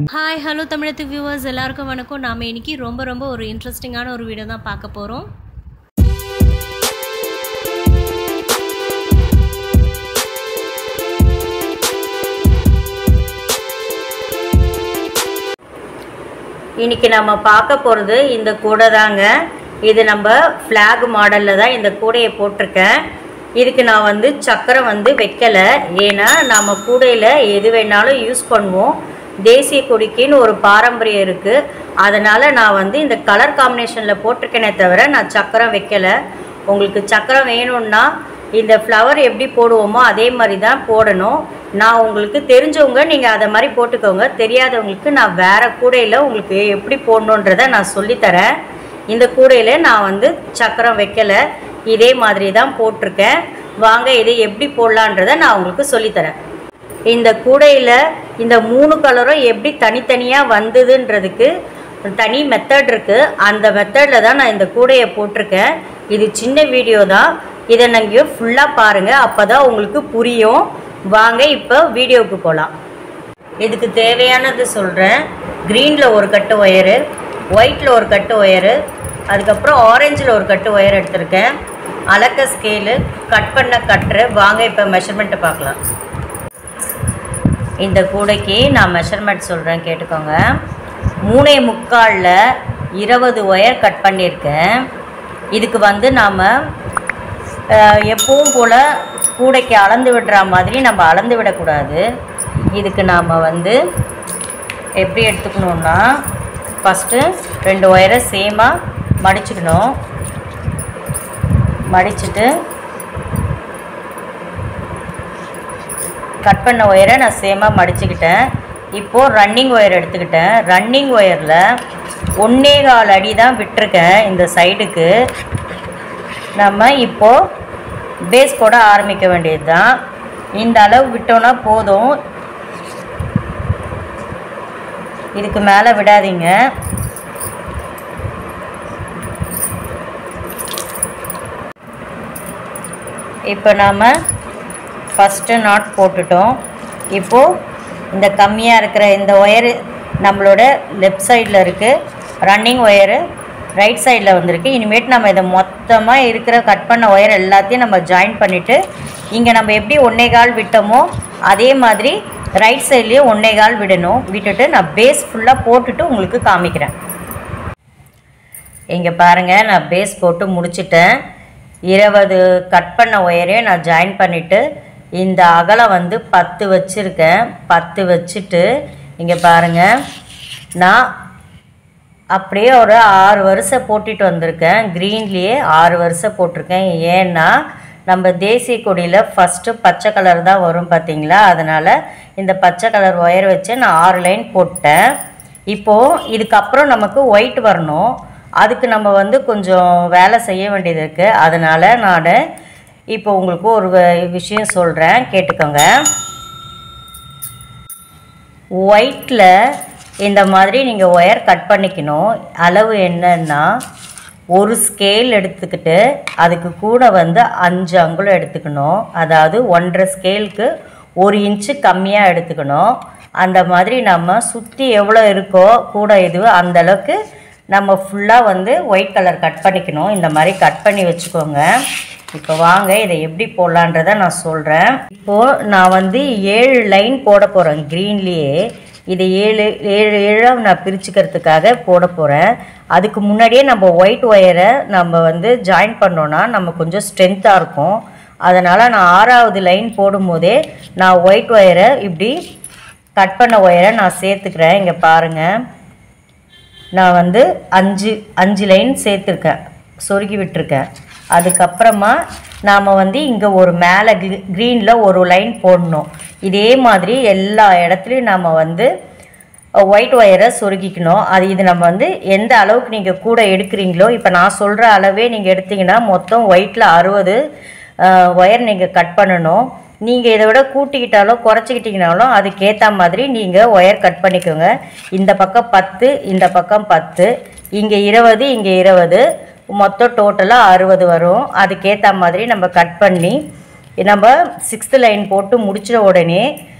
Hi hello தமிழத்து viewers எல்லாருக்கும் வணக்கம். நாம் இன்னைக்கு ரொம்ப ஒரு இன்ட்ரெஸ்டிங்கான ஒரு வீடியோ தான் பார்க்க போகிறோம். இன்னைக்கு நம்ம பார்க்க போகிறது இந்த கூடை தாங்க. இது நம்ம ஃப்ளாக் மாடலில் தான் இந்த கூடையை போட்டிருக்கேன். இதுக்கு நான் சக்கரம் வைக்கலை. ஏன்னா நம்ம கூடையில் எது வேணாலும் யூஸ் பண்ணுவோம். தேசிய கொடிக்குன்னு ஒரு பாரம்பரியம் இருக்குது. அதனால் நான் இந்த கலர் காம்பினேஷனில் போட்டிருக்கேனே தவிர நான் சக்கரம் வைக்கலை. உங்களுக்கு சக்கரம் வேணும்னா இந்த ஃப்ளவர் எப்படி போடுவோமோ அதே மாதிரி தான் போடணும். நான் உங்களுக்கு தெரிஞ்சவங்க நீங்கள் அதை மாதிரி போட்டுக்கோங்க. தெரியாதவங்களுக்கு நான் வேறு கூடையில் உங்களுக்கு எப்படி போடணுன்றதை நான் சொல்லித்தரேன். இந்த கூடையில் நான் சக்கரம் வைக்கலை, இதே மாதிரி தான் போட்டிருக்கேன். வாங்க இதை எப்படி போடலான்றதை நான் உங்களுக்கு சொல்லித்தரேன். இந்த கூடையில் இந்த 3 கலரும் எப்படி தனித்தனியாக வந்ததுன்றதுக்கு தனி மெத்தட் இருக்குது. அந்த மெத்தடில் தான் நான் இந்த கூடையை போட்டிருக்கேன். இது சின்ன வீடியோ தான், இதை நீங்கள் ஃபுல்லாக பாருங்கள், அப்போ தான் உங்களுக்கு புரியும். வாங்க இப்போ வீடியோவுக்கு போகலாம். இதுக்கு தேவையானது சொல்கிறேன். க்ரீனில் ஒரு கட்டு ஒயரு, ஒயிட்டில் ஒரு கட்டு ஒயரு, அதுக்கப்புறம் ஆரஞ்சில் ஒரு கட்டு ஒயர் எடுத்திருக்கேன். அளக்க ஸ்கேலு, கட் பண்ண கட்டுரு. வாங்க இப்போ மெஷர்மெண்ட்டை பார்க்கலாம். இந்த கூடைக்கு நான் மெஷர்மெண்ட் சொல்கிறேன், கேட்டுக்கோங்க. 3/4 20 ஒயர் கட் பண்ணியிருக்கேன். இதுக்கு நாம் எப்பவும் போல் கூடைக்கு அளந்து விடுற மாதிரி நம்ம அளந்து விடக்கூடாது. இதுக்கு நாம் எப்படி எடுத்துக்கணுன்னா, ஃபஸ்ட்டு 2 ஒயரை சேமாக மடிச்சுக்கணும். மடிச்சுட்டு கட் பண்ண ஒயரை நான் சேமாக மடிச்சுக்கிட்டேன். இப்போது ரன்னிங் ஒயர் எடுத்துக்கிட்டேன். ரன்னிங் ஒயரில் 1.25 அடி தான் விட்டுருக்கேன் இந்த சைடுக்கு. நம்ம இப்போது பேஸ் போட ஆரம்பிக்க வேண்டியது தான். இந்த அளவு விட்டோன்னா போதும், இதுக்கு மேலே விடாதீங்க. இப்போ நாம் ஃபஸ்ட்டு நாட் போட்டுட்டோம். இப்போது இந்த கம்மியாக இருக்கிற இந்த ஒயரு நம்மளோட லெஃப்ட் சைடில் இருக்குது, ரன்னிங் ஒயரு ரைட் சைடில் வந்திருக்கு. இனிமேட்டு நம்ம இதை மொத்தமாக இருக்கிற கட் பண்ண ஒயர் எல்லாத்தையும் நம்ம ஜாயின் பண்ணிவிட்டு, இங்கே நம்ம எப்படி 1.25 விட்டோமோ அதே மாதிரி ரைட் சைட்லேயும் 1.25 விடணும். விட்டுட்டு நான் பேஸ் ஃபுல்லாக போட்டுட்டு உங்களுக்கு காமிக்கிறேன். இங்கே பாருங்கள், நான் பேஸ் போட்டு முடிச்சிட்டேன். 20 கட் பண்ண ஒயரே நான் ஜாயின் பண்ணிவிட்டு இந்த அகலம் 10 வச்சுருக்கேன். 10 வச்சுட்டு இங்கே பாருங்கள், நான் அப்படியே ஒரு 6 வரிசை போட்டுட்டு வந்திருக்கேன். க்ரீன்லேயே 6 வரிசை போட்டிருக்கேன். ஏன்னா நம்ம தேசிய கொடியில் ஃபஸ்ட்டு பச்சை கலர் தான் வரும் பார்த்தீங்களா, அதனால் இந்த பச்சை கலர் ஒயர் வச்சு நான் 6 லைன் போட்டேன். இப்போது இதுக்கப்புறம் நமக்கு ஒயிட் வரணும். அதுக்கு நம்ம கொஞ்சம் வேலை செய்ய வேண்டியது இருக்குது. அதனால் நான் இப்போ உங்களுக்கு ஒரு விஷயம் சொல்கிறேன், கேட்டுக்கோங்க. ஒயிட்டில் இந்த மாதிரி நீங்கள் ஒயர் கட் பண்ணிக்கணும். அளவு என்னன்னா, ஒரு ஸ்கேல் எடுத்துக்கிட்டு அதுக்கு கூட 5 அங்குலம் எடுத்துக்கணும். அதாவது 1.5 ஸ்கேலுக்கு 1 இன்ச்சு கம்மியாக எடுத்துக்கணும். அந்த மாதிரி நம்ம சுற்றி எவ்வளோ இருக்கோ கூட இது அந்தளவுக்கு நம்ம ஃபுல்லாக ஒயிட் கலர் கட் பண்ணிக்கணும். இந்த மாதிரி கட் பண்ணி வச்சுக்கோங்க. இப்போ வாங்க இதை எப்படி போடலான்றதை நான் சொல்கிறேன். இப்போது நான் 7 லைன் போட போகிறேன் க்ரீன்லேயே. இது 7 நான் பிரிச்சுக்கிறதுக்காக போட போகிறேன். அதுக்கு முன்னாடியே நம்ம ஒயிட் ஒயரை நம்ம ஜாயின் பண்ணோன்னா நம்ம கொஞ்சம் ஸ்ட்ரென்த்தாக இருக்கும். அதனால் நான் 6வது லைன் போடும்போதே நான் ஒயிட் ஒயரை இப்படி கட் பண்ண ஒயரை நான் சேர்த்துக்கிறேன். இங்கே பாருங்கள், நான் 5 லைன் சேர்த்துருக்கேன், சொருகி விட்டுருக்கேன். அதுக்கப்புறமா நாம் இங்கே ஒரு மேலே க்ரீனில் ஒரு லைன் போடணும். இதே மாதிரி எல்லா இடத்துலையும் நாம் ஒயிட் ஒயரை சொருகிக்கணும். இது நம்ம எந்த அளவுக்கு நீங்கள் கூட எடுக்கிறீங்களோ, இப்போ நான் சொல்கிற அளவே நீங்கள் எடுத்திங்கன்னா மொத்தம் ஒயிட்டில் 60 ஒயர் நீங்கள் கட் பண்ணணும். நீங்கள் இதை விட கூட்டிக்கிட்டாலோ குறைச்சிக்கிட்டிங்கனாலும் அதுக்கேற்ற மாதிரி நீங்கள் ஒயர் கட் பண்ணிக்கோங்க. இந்த பக்கம் 10, இந்த பக்கம் 10, இங்கே 20, இங்கே 20, மொத்தம் டோட்டலாக 60 வரும். அதுக்கேற்ற மாதிரி நம்ம கட் பண்ணி நம்ம 6th லைன் போட்டு முடிச்சிட உடனே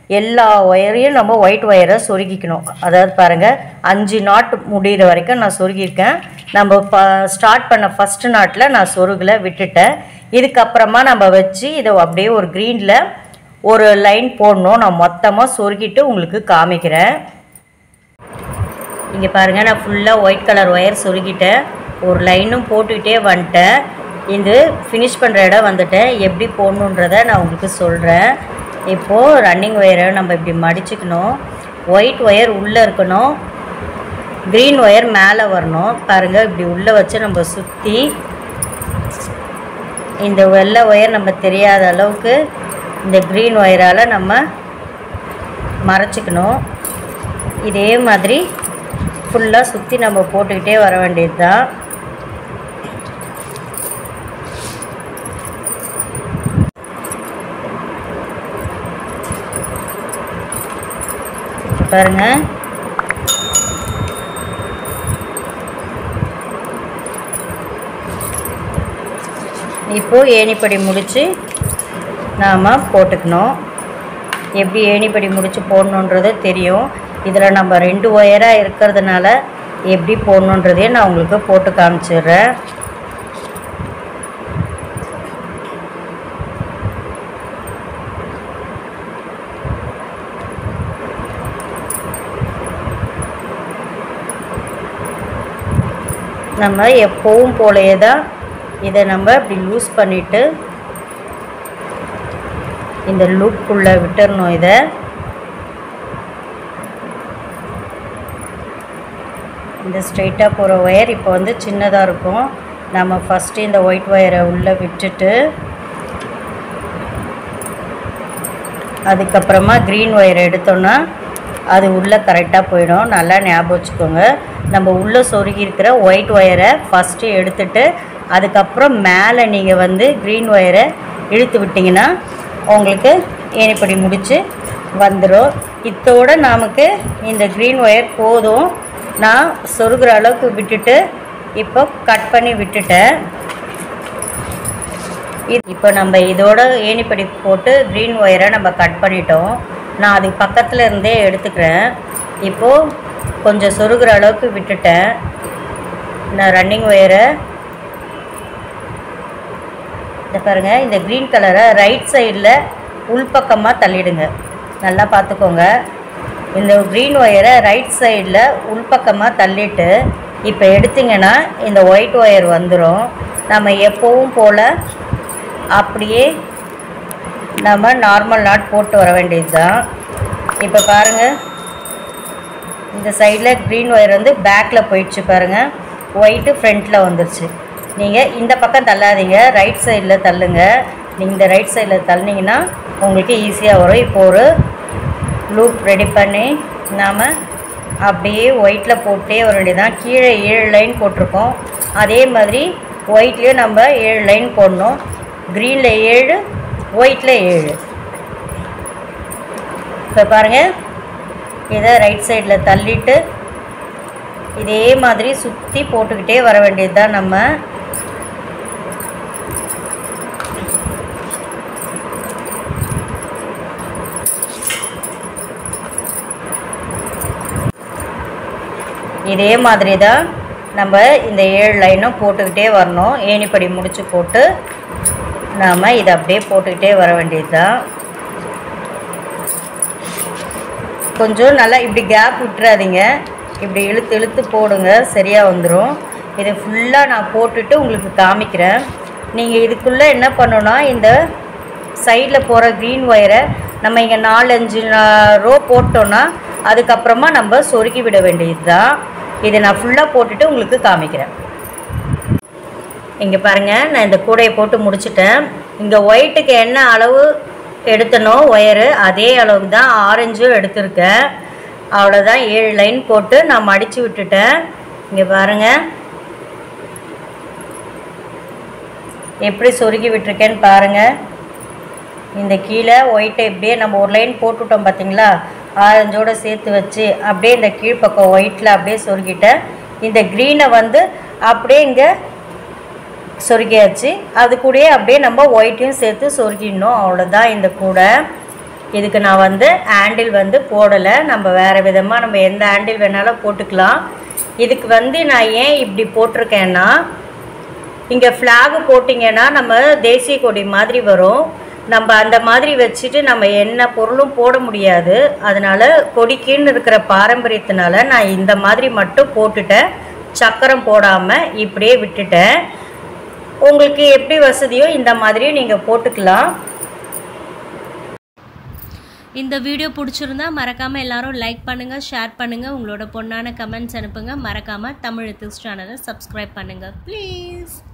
எல்லா ஒயரையும் நம்ம ஒயிட் ஒயரை சொருகிக்கணும். அதாவது பாருங்கள் 5 நாட் முடிகிற வரைக்கும் நான் சொருகியிருக்கேன். நம்ம ஸ்டார்ட் பண்ண ஃபஸ்ட்டு நாட்டில் நான் சொருகில் விட்டுட்டேன். இதுக்கப்புறமா நம்ம வச்சு இதை அப்படியே ஒரு க்ரீனில் ஒரு லைன் போடணும். நான் மொத்தமாக சொருகிட்டு உங்களுக்கு காமிக்கிறேன். இங்கே பாருங்கள், நான் ஃபுல்லாக ஒயிட் கலர் ஒயர் சொருகிட்டேன். ஒரு லைனும் போட்டுக்கிட்டே வந்துட்டேன். இது ஃபினிஷ் பண்ணுற இடம் வந்துட்டேன். எப்படி போடணுன்றதை நான் உங்களுக்கு சொல்கிறேன். இப்போது ரன்னிங் ஒயரை நம்ம இப்படி மடிச்சுக்கணும். ஒயிட் ஒயர் உள்ளே இருக்கணும், க்ரீன் ஒயர் மேலே வரணும். பாருங்கள், இப்படி உள்ளே வச்சு நம்ம சுற்றி இந்த வெள்ளை ஒயர் நம்ம தெரியாத அளவுக்கு இந்த க்ரீன் ஒயரால் நம்ம மறைச்சிக்கணும். இதே மாதிரி ஃபுல்லாக சுற்றி நம்ம போட்டுக்கிட்டே வர வேண்டியது தான். பாருங்க, இப்போது ஏணிப்படி முடித்து நாம் போட்டுக்கணும். எப்படி ஏணிப்படி முடித்து போடணுன்றது தெரியும். இதில் நம்ம 2 ஒயராக இருக்கிறதுனால எப்படி போடணுன்றதே நான் உங்களுக்கு போட்டு காமிச்சிடுறேன். நம்ம எப்பவும் போலயே தான் இதை நம்ம இப்படி லூஸ் பண்ணிவிட்டு இந்த லூப்புக்குள்ளே விட்டுறணும். இதை இந்த ஸ்ட்ரெயிட்டாக போகிற ஒயர் இப்போ வந்து சின்னதாக இருக்கும். நம்ம ஃபஸ்ட்டு இந்த ஒயிட் ஒயரை உள்ளே விட்டுட்டு அதுக்கப்புறமா க்ரீன் ஒயரை எடுத்தோன்னா அது உள்ளே கரெக்டாக போயிடும். நல்லா ஞாபகம் வச்சுக்கோங்க. நம்ம உள்ளே சொருகி இருக்கிற ஒயிட் ஒயரை ஃபஸ்ட்டு எடுத்துட்டு அதுக்கப்புறம் மேலே நீங்கள் வந்து க்ரீன் ஒயரை இழுத்து விட்டிங்கன்னா உங்களுக்கு ஏணிப்படி முடித்து வந்துடும். இத்தோட நமக்கு இந்த க்ரீன் ஒயர் போதும். நான் சொருகிற அளவுக்கு விட்டுட்டு இப்போ கட் பண்ணி விட்டுட்டேன். இப்போ நம்ம இதோட ஏணிப்படி போட்டு க்ரீன் ஒயரை நம்ம கட் பண்ணிட்டோம். நான் அதுக்கு பக்கத்தில் இருந்தே எடுத்துக்கிறேன். இப்போது கொஞ்சம் சொருகிற அளவுக்கு விட்டுட்டேன். நான் ரன்னிங் ஒயரை இந்த பாருங்கள், இந்த க்ரீன் கலரை ரைட் சைடில் உள்பக்கமாக தள்ளிடுங்க. நல்லா பார்த்துக்கோங்க. இந்த க்ரீன் ஒயரை ரைட் சைடில் உள்பக்கமாக தள்ளிட்டு இப்போ எடுத்திங்கன்னா இந்த ஒயிட் ஒயர் வந்துடும். நம்ம எப்போவும் போல் அப்படியே நம்ம நார்மல் நாட் போட்டு வர வேண்டியது தான். இப்போ பாருங்கள், இந்த சைடில் க்ரீன் ஒயர் வந்து பேக்கில் போயிடுச்சு பாருங்கள், ஒயிட்டு ஃப்ரண்ட்டில் வந்துருச்சு. நீங்கள் இந்த பக்கம் தள்ளாதீங்க, ரைட் சைடில் தள்ளுங்க. நீங்கள் இந்த ரைட் சைடில் தள்ளினீங்கன்னா உங்களுக்கு ஈஸியாக வரும். இப்போ ஒரு லூப் ரெடி பண்ணி நாம் அப்படியே ஒயிட்டில் போட்டே வர வேண்டியதான். கீழே 7 லைன் போட்டிருக்கோம். அதே மாதிரி ஒயிட்லேயும் நம்ம 7 லைன் போடணும். க்ரீனில் 7, ஒயிட்டில் 7. இப்போ பாருங்கள், இதை ரைட் சைடில் தள்ளிட்டு இதே மாதிரி சுற்றி போட்டுக்கிட்டே வர வேண்டியது தான். நம்ம இதே மாதிரி தான் நம்ம இந்த 7 லைனும் போட்டுக்கிட்டே வரணும். ஏணிப்படி முடிச்சு போட்டு நாம் இதை அப்படியே போட்டுக்கிட்டே வர வேண்டியது தான். கொஞ்சம் நல்லா இப்படி கேப் விட்டுறாதீங்க, இப்படி இழுத்து இழுத்து போடுங்க, சரியாக வந்துடும். இதை ஃபுல்லாக நான் போட்டுட்டு உங்களுக்கு காமிக்கிறேன். நீங்கள் இதுக்குள்ளே என்ன பண்ணணும்னா, இந்த சைடில் போகிற க்ரீன் ஒயரை நம்ம இங்கே 4-5 ரோ போட்டோன்னா அதுக்கப்புறமா நம்ம சொருகி விட வேண்டியது தான். இதை நான் ஃபுல்லாக போட்டுட்டு உங்களுக்கு காமிக்கிறேன். இங்கே பாருங்கள், நான் இந்த கூடையை போட்டு முடிச்சிட்டேன். இங்கே ஒயிட்டுக்கு என்ன அளவு எடுத்தனோ ஒயரு அதே அளவுக்கு தான் ஆரஞ்சும் எடுத்திருக்கேன். அவ்வளோதான். 7 லைன் போட்டு நான் மடித்து விட்டுட்டேன். இங்கே பாருங்கள் எப்படி சொருகி விட்டுருக்கேன்னு பாருங்கள். இந்த கீழே ஒயிட்டை இப்படியே நம்ம ஒரு லைன் போட்டுவிட்டோம் பார்த்தீங்களா, ஆரஞ்சோடு சேர்த்து வச்சு அப்படியே இந்த கீழ்ப்பக்கம் ஒயிட்டில் அப்படியே சொருகிட்டேன். இந்த க்ரீனை வந்து அப்படியே இங்கே சொருகியாச்சு. அது கூடயே அப்படியே நம்ம ஒயிட்டையும் சேர்த்து சொருகிடணும். அவ்வளோதான் இந்த கூடை. இதுக்கு நான் வந்து ஹேண்டில் வந்து போடலை. நம்ம வேறு விதமாக நம்ம எந்த ஹேண்டில் வேணாலும் போட்டுக்கலாம். இதுக்கு வந்து நான் ஏன் இப்படி போட்டிருக்கேன்னா, இங்கே ஃப்ளாகு போட்டிங்கன்னா நம்ம தேசிய கொடி மாதிரி வரும். நம்ம அந்த மாதிரி வச்சுட்டு நம்ம என்ன பொருளும் போட முடியாது. அதனால் கொடிக்குன்னு இருக்கிற பாரம்பரியத்தினால நான் இந்த மாதிரி மட்டும் போட்டுட்டேன். சக்கரம் போடாமல் இப்படியே விட்டுட்டேன். உங்களுக்கு எப்படி வசதியோ இந்த மாதிரியும் நீங்கள் போட்டுக்கலாம். இந்த வீடியோ பிடிச்சிருந்தா மறக்காமல் எல்லாரும் லைக் பண்ணுங்கள், ஷேர் பண்ணுங்கள், உங்களோட பொண்ணான கமெண்ட்ஸ் அனுப்புங்க. மறக்காமல் தமிழ் எத்திக்ஸ் சேனலை சப்ஸ்கிரைப் பண்ணுங்கள் ப்ளீஸ்.